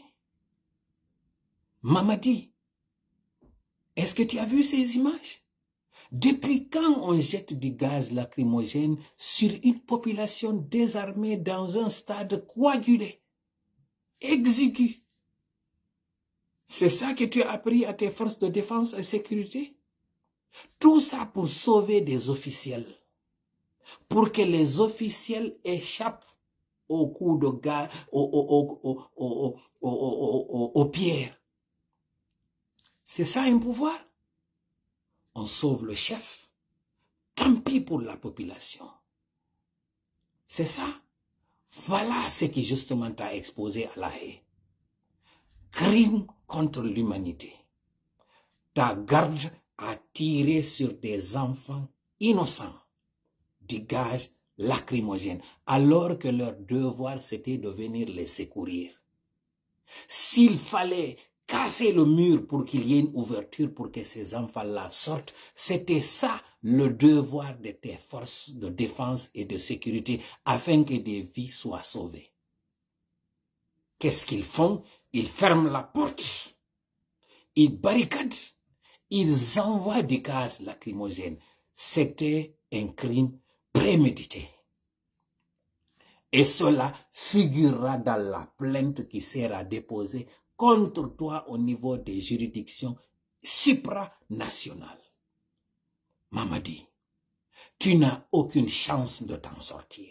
Mamadi, est-ce que tu as vu ces images? Depuis quand on jette du gaz lacrymogène sur une population désarmée dans un stade coagulé, exigu? C'est ça que tu as appris à tes forces de défense et sécurité? Tout ça pour sauver des officiels. Pour que les officiels échappent au coup de gaz, aux, aux, aux, aux, aux, aux, aux pierres. C'est ça un pouvoir? On sauve le chef. Tant pis pour la population. C'est ça? Voilà ce qui justement t'a exposé à la haie. Crime contre l'humanité. Ta garde a tiré sur des enfants innocents du gaz lacrymogène, alors que leur devoir c'était de venir les secourir. S'il fallait casser le mur pour qu'il y ait une ouverture pour que ces enfants-là sortent, c'était ça le devoir de tes forces de défense et de sécurité afin que des vies soient sauvées. Qu'est-ce qu'ils font? Ils ferment la porte, ils barricadent, ils envoient du gaz lacrymogène. C'était un crime prémédité. Et cela figurera dans la plainte qui sera déposée contre toi au niveau des juridictions supranationales. Mamadi, tu n'as aucune chance de t'en sortir.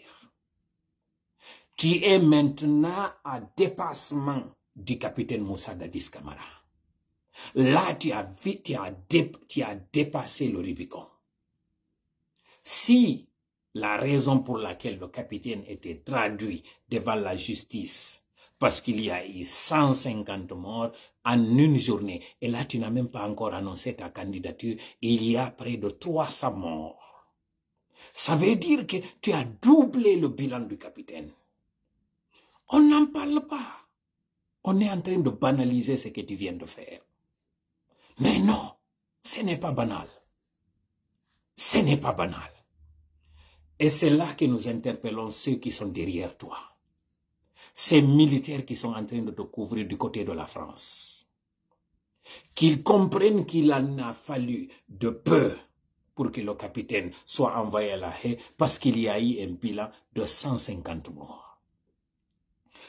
Tu es maintenant à dépassement du capitaine Moussa Dadis Camara. Là, tu as, tu as, tu as dépassé le Rubicon. Si la raison pour laquelle le capitaine était traduit devant la justice, parce qu'il y a eu cent cinquante morts en une journée, et là tu n'as même pas encore annoncé ta candidature, il y a près de trois cents morts. Ça veut dire que tu as doublé le bilan du capitaine. On n'en parle pas. On est en train de banaliser ce que tu viens de faire. Mais non, ce n'est pas banal. Ce n'est pas banal. Et c'est là que nous interpellons ceux qui sont derrière toi. Ces militaires qui sont en train de te couvrir du côté de la France. Qu'ils comprennent qu'il en a fallu de peu pour que le capitaine soit envoyé à la haie parce qu'il y a eu un bilan de cent cinquante morts.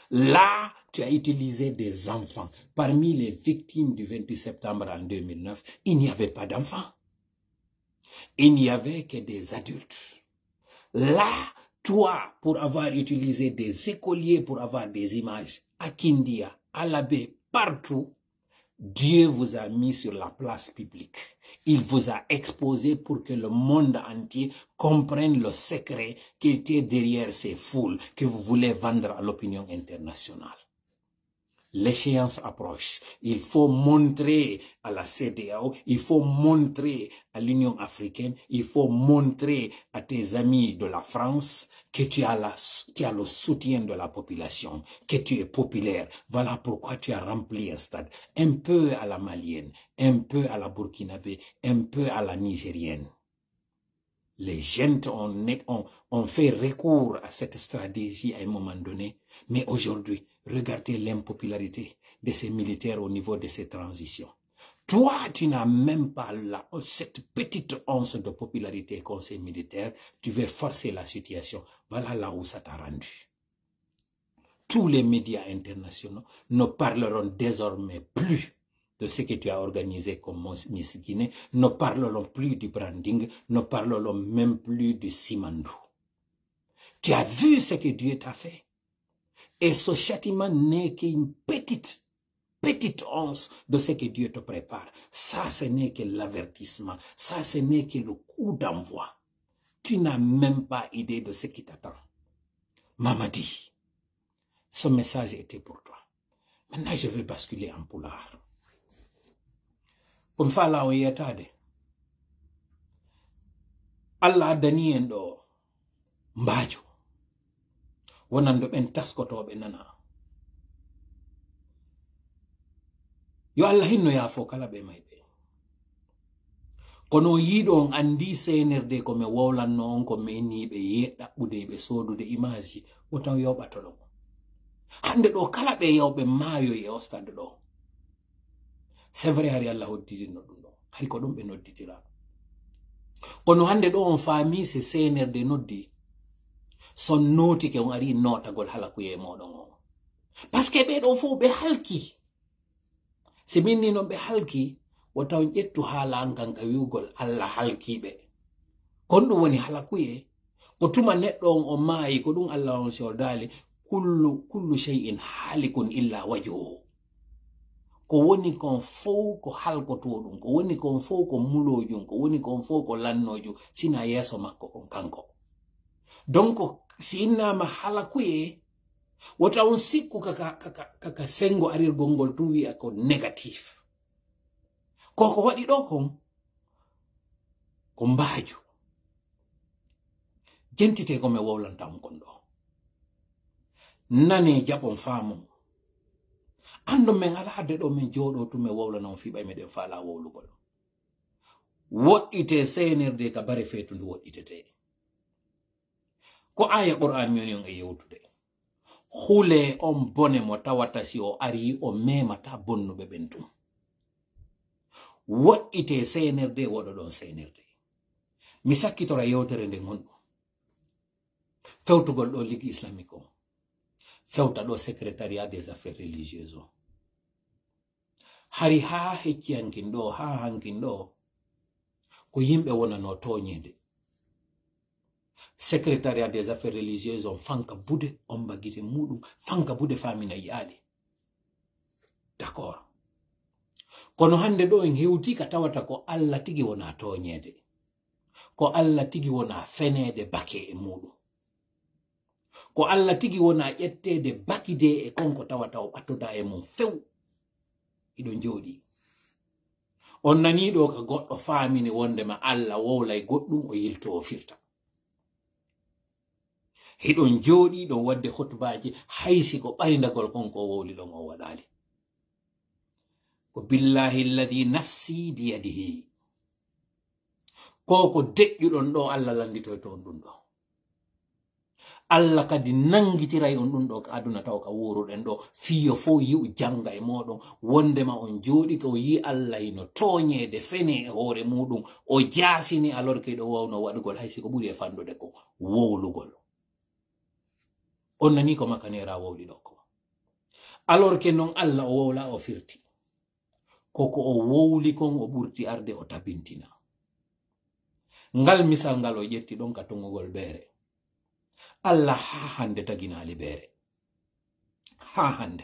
Là, tu as utilisé des enfants. Parmi les victimes du vingt-huit septembre en deux mille neuf, il n'y avait pas d'enfants. Il n'y avait que des adultes. Là, toi, pour avoir utilisé des écoliers, pour avoir des images, à Kindia, à l'abbé, partout, Dieu vous a mis sur la place publique. Il vous a exposé pour que le monde entier comprenne le secret qui était derrière ces foules que vous voulez vendre à l'opinion internationale. L'échéance approche. Il faut montrer à la C E D E A O, il faut montrer à l'Union africaine, il faut montrer à tes amis de la France que tu as, la, tu as le soutien de la population, que tu es populaire. Voilà pourquoi tu as rempli un stade, un peu à la malienne, un peu à la burkinabé, un peu à la nigérienne. Les gens ont, ont, ont fait recours à cette stratégie à un moment donné, mais aujourd'hui, regardez l'impopularité de ces militaires au niveau de ces transitions. Toi, tu n'as même pas la, cette petite once de popularité qu'ont ces militaires. Tu veux forcer la situation. Voilà là où ça t'a rendu. Tous les médias internationaux ne parleront désormais plus de ce que tu as organisé comme Miss Guinée, ne parleront plus du branding, ne parleront même plus du Simandou. Tu as vu ce que Dieu t'a fait. Et ce châtiment n'est qu'une petite, petite once de ce que Dieu te prépare. Ça, ce n'est que l'avertissement. Ça, ce n'est que le coup d'envoi. Tu n'as même pas idée de ce qui t'attend. Mamadi, ce message était pour toi. Maintenant, je vais basculer en poulard. Kun fala o yetade. Allah dani en do mbajo. Wonando ben taskotobe nana. Yo Allah hinno ya fo kala be maybe. Kono yido on andi senerde ko me wowlanno on ko me ni be yedda bude be sodude image wotan yobato do. Hande do kala be yawbe mayo e ostade do. C'est vrai hari Allah hodditi no dum do. Hari ko dum be nodditira. Kono hande do on fami se senerde noddi. Son noti ke on ari notagol halakuye modon on. Parce que be do fo be halki. Se minni non be halki wata on ƴettu haala an kan ka wiwgol Allah halkiɓe kon ɗum woni halakuye ko tuma neɗɗo on o maayi ko ɗum Allah on sordali kullu kullu shay'in halikun illa wajhuhu ko woni kon fof ko halkoto ɗum ko woni kon fof ko mulojum ko woni kon fof ko lannojum sina yeeso makko on kanko donc si innama halakuye wata on sikku kaka, kaka, kaka sengo arirgol ngol tum wi'a ko négatif koko waɗi ɗo kon ko mbaaju jentite ko me wowlantam kon ɗo nane jaɓon faamon ando men ala hadde ɗo min jooɗo tume wowlanon fiɓay meɗen faala wowlugol woɗɗite senirde ka bare feetunde woɗɗitete ko aya qur'an miyoni on e yewtude hule on bone mo tawata si o ari o memata bonnuɓe ɓen tum woɗɗite senirde woɗo ɗon senirde mi sakkitora yewtere nde gonɗum fewtugol ɗo ligue islamique o fewta ɗo secrétariat des affaires religieuses o hari ha hecci hankin ɗo ha hankin ɗo ko yimɓe wonano toñede secrétariat des affaires religieuses on fanka bude on bagite muɗum fanka bude famina yi'aɗi d'accord kono hande ɗo en hewti ka tawata ko Allah tigi wona toñede ko Allah tigi wona fenede bake e muɗum ko Allah tigi wona ƴettede bakide e konko tawata o ɓattoda e mum few iɗo jooɗi on nani ɗo ka goɗɗo famini wondema Allah wowlay goɗɗum o yilto o firta hiɗon jooɗi ɗo wadde hotbaji haysi ko ɓarindagol konko o wowli ɗon o waɗali ko billahi alladhi nafsi biyadihi ko ko deƴƴuɗon ɗo Allah landito to on ɗum ɗo Allah kadi nangitiray on ɗum ɗo ka aduna taw ka wuruɗen ɗo fiyo fo yi'u janga e moɗon wondema on jooɗi ko yi Allah no toñede fene e hoore muɗum o jasini alors que ɗo wawno waɗugol haysi ko ɓuri e fandude ko wowlugol on nani ko makanera wowli ɗo ko alors que non Allah o wowla o firti koko o wowli kon o ɓurti arde o tabintina ngal misal ngal o ƴetti ɗon ka tongogol beere Allah ha hande taginali beere ha hande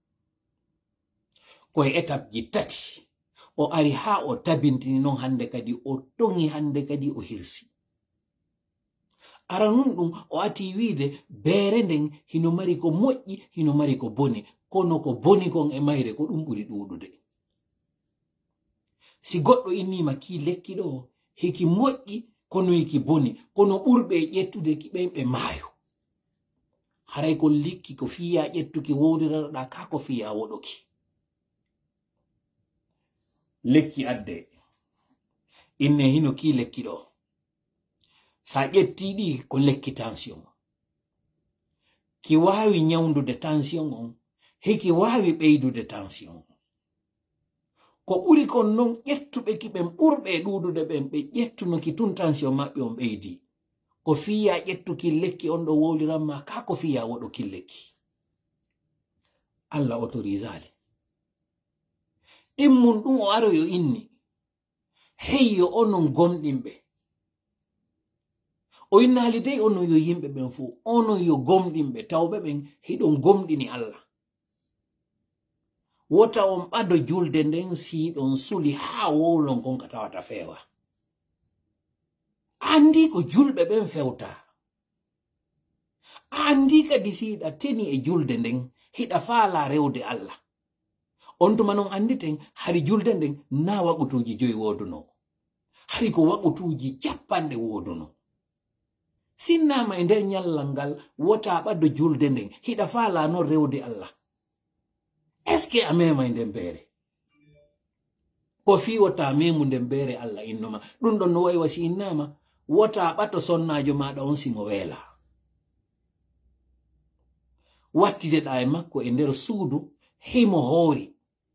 koye étape ji tati o ari ha o tabintini non hande kadi o tongi hande kadi o hirsi ara nun ɗum o ati wiide beere nden hino mari ko moƴƴi hino mari ko boni kono ko boni kon e mayre ko ɗum ɓuri ɗuɗude si goɗɗo innima ki lekki ɗo hiki moƴƴi kono hiki boni kono ɓurɓe ƴettude ki ɓen ɓe maayo haray ko likki ko fiya ƴettuki wowliraɗa ka ko fiya woɗoki lekki adde inne hino ki lekki ɗo sa ƴettiɗi ko lekki tension ki wawi nyawdude tension on heki wawi ɓeydude tension ko ɓuri kon non ƴettuɓe ki ɓen ɓurɓe ɗuɗude ɓen ɓe ƴettunoki tun tension maɓɓe on ɓeydi ko fiya ƴettuki lekki on ɗo wowliranma ka ko fiya woɗoki lekki Allah autorisali ɗimmun ɗum o aroyo inni heyyo onon gomɗinɓe o innali dey onon yo yimɓe ɓen fuu onon yo gomɗinɓe tawɓe ɓen hiɗon gomɗini Allah wota on ɓado julde nden si ɗon suli ha wowlon kon ka tawata feewa andi ko julɓe ɓen fewta andi kadi siɗa teni e julde nden hiɗa faala rewde Allah on tuma non anditen hari julde nden na waɓutuji joyi woduno hari ko waɓutuji capanɗe woduno sinnama e nder nyallal ngal wota ɓaddo julde nden hiɗa faala non rewde Allah est ce que a mema e nden beere ko fi wota memu nden beere Allah innoma ɗum ɗon no wayi wasi innama wota ɓato sonnajo maɗa on simo weela wattideɗa e makko e nder suudu himo hoori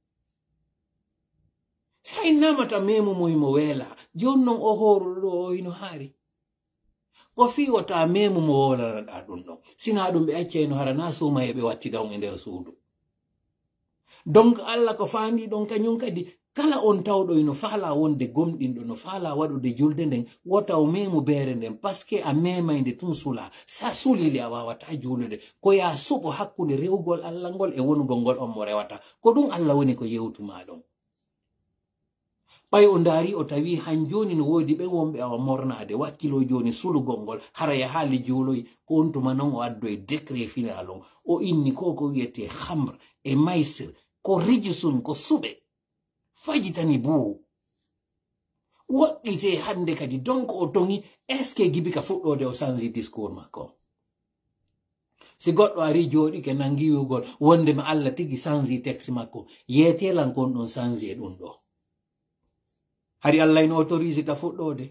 sa innamata memu mo himo weela jon non o hooruɗo ɗo o hino haari ko fi wota memu mo wolanaɗa ɗum ɗon sina ɗum ɓe accayno harana suma e ɓe wattida on e nder suudu donc Allah ko fandi ɗon kañum kadi kala on tawɗo ino faala wonde gomɗinɗo no faala waɗude julde nden wota o memu beere nden par ce que a memayde tun sula sa sulili a wawata juulude ko ya suɓo hakkude rewgol Allah ngol e wonugol ngol on mo rewata ko ɗum Allah woni ko yewtuma ɗon ɓay o ndaari o tawi han joni no woodi ɓe wonɓe awa mornade wakkilo joni sulugol ngol haraya haali juuloyi ko on tuma noon o addo e décret final on o inni ko ko wiyete hamre e maysir ko rijisun ko suɓe fajitani buu woɗɗite hande kadi donc o tongi est ce que gibi ka fuɗɗode o changi discours makko si goɗɗo ari jooɗike nangi wiwgol wondema Allah tigi changi texte makko yetelan kon ɗon changi e ɗum ɗo hari Allah ino autorise ka fuɗɗode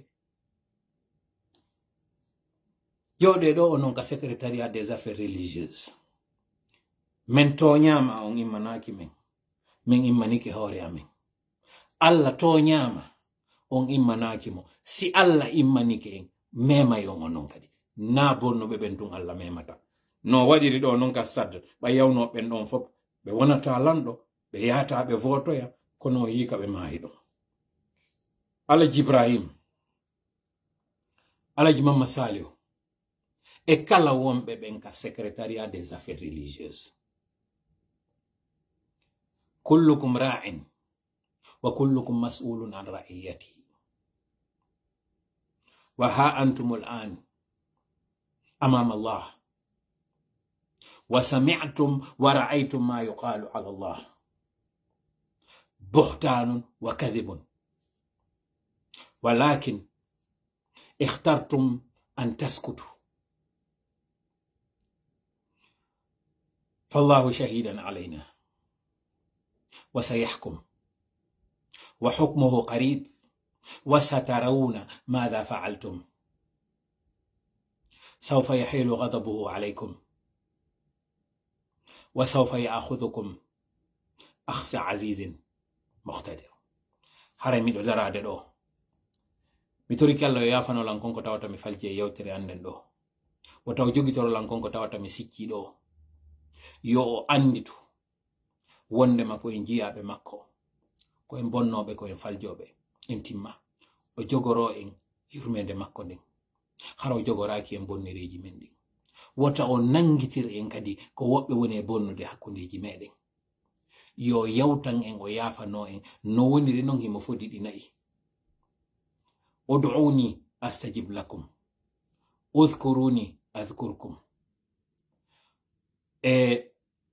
jooɗe ɗo onon ka secrétariat des affaires religieuses men toñama on immanaki men min immaniki hoore amen Allah toñama on immanaki mo si Allah immanike en memayon onon kadi na bonnoɓe ɓen tun Allah memata no waɗiri ɗo non ka sadda ɓa yawno ɓen ɗon fof ɓe wonata lanɗo ɓe yahata ɓe votoya kono yika ɓe maayi ɗo Alaji Ibrahim Alaji Mamma Saliou e kala wonɓe ɓen ka secrétariat des affaires religieuses kullukum ra'in wa kullukum mas'ulun an ra'iyatihi wa ha antum al'an amama Allah wa sami'tum wa ra'aytum ma yuqalu ala Allah buhtanun wa kadhibun ولكن اخترتم أن تسكتوا فالله شهيدا علينا وسيحكم وحكمه قريب وسترون ماذا فعلتم سوف يحيل غضبه عليكم وسوف يأخذكم أخذ عزيز مقتدر حرمي دو درade ɗo mi toriki Allah yo yafano lankon ko tawata mi falji e yewtere anden ɗo o taw jogitoro lankon ko tawata mi sikki ɗo yo o anditu wonde makko en jiyaɓe makko ko en bonnoɓe ko en faljoɓe en timma o jogoro en yurmede makko nden hara o jogoraki en bonnereji men ɗin wota o nangitir en kadi ko woɓɓe woni e bonnude hakkundeji meɗen yo yawtan en o yafano en no woniri noon himo fodi ɗi nayi ud'uni astajib lakum udhkuruni adhkurkum e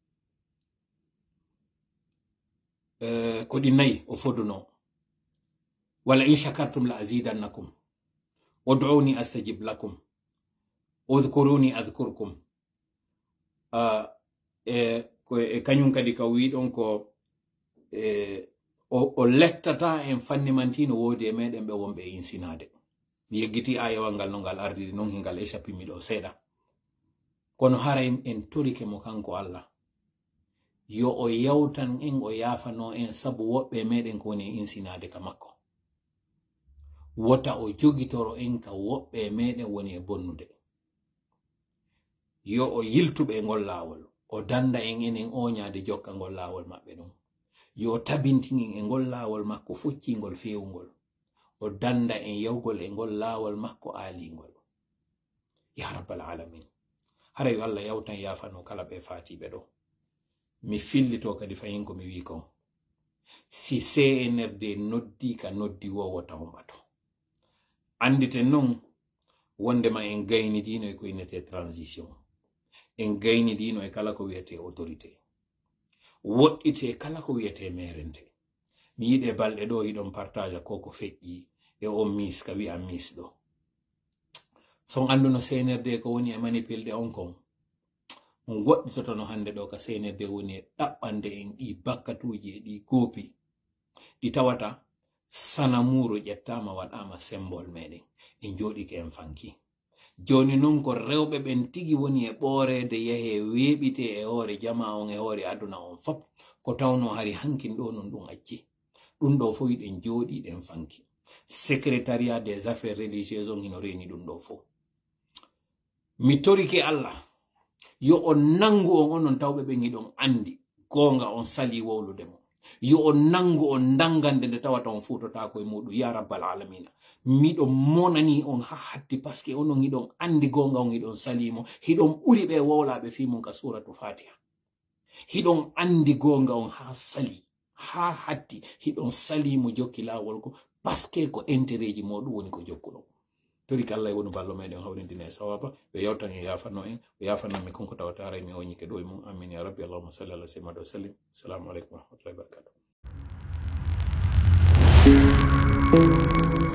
e ko ɗi nayi o foduno wala in shakartum la azidannakum ud'uni astajib lakum udhkuruni adhkurkum uh, e ko e kañum kadi ka wiɗon ko e o, o lettata en fannimantino woodi e meɗen ɓe wonɓe insinade mi yeggiti ayawal ngal no ngal ardidi noon hingal échappimi ɗo seeɗa kono hara en torike mo kanko Allah yo o yawtan en o yafano en sabu woɓɓe meɗen ko woni insinade ka makko wota o jogitoro en ka woɓɓe meɗen woni e bonnude yo o yiltuɓe ngol laawol o danda en enen oñade jokka ngol laawol maɓɓe ɗum yo tabintinen e ngol laawol makko foccingol fewngol o danda en yawgol e ngol laawol makko aalingol ya rabbal alamin hara yo Allah yawtan yafano kala ɓe fatiɓe ɗo mi fillito kadi fayin ko mi wi kon si C N R D noddi ka noddi wowota homɓato anditen noon wondema en gaynidino e ko innete transition en gaynidino e kala ko wiyete autorité woɗɗite kala ko wiyete merente mi yiɗe balɗe ɗo yiɗon partage ko ko feƴƴi e on mis ka wi'a mis ɗo son anduno C N R D ko woni e manipilde on kon on woɗɗitoto no hande ɗo ka C N R D woni e ɗaɓɓande en ɗi bakkatuji e ɗi goopi ɗi tawata sanamuro ƴettama waɗama symbole meɗen en jooɗike en fanki joni noon ko rewɓe ɓen tigi woni e ɓoorede yahe weeɓite e hoore jama on e hoore aduna on fop ko tawno hari hankin ɗo non ɗum acci ɗum ɗo fo yiɗen jooɗiɗen fanki secrétariat des affaires religieuses on hino reeni ɗum ɗo fo mi torike Allah yo on nangu on onon tawɓe ɓen hiɗon andi gonga on sali wowlude mo yo on nangu on dangande nde tawata on futotako e muɗum ya rabbal alamina miɗon monani on ha hatti par ce que onon hiɗon andi gonga on hiɗon salimo hiɗon ɓuri ɓe wowlaɓe fimon ka suratu fatiha hiɗon andi gonga on ha sali ha hatti hiɗon salimo jokki lawol ko par ce que ko intérêt ji moɗum woni ko jokkuɗon tori ko Allah e woni ballo meɗen hawrindine e sawaba ɓe yawtan e yafano en o yafanami konko tawata ara mi oñike ɗo e mum amin ya rabbi allahumma salli ala sayyidina wa sallim assalamu aleykum wa rahmatullahi wa barakatuh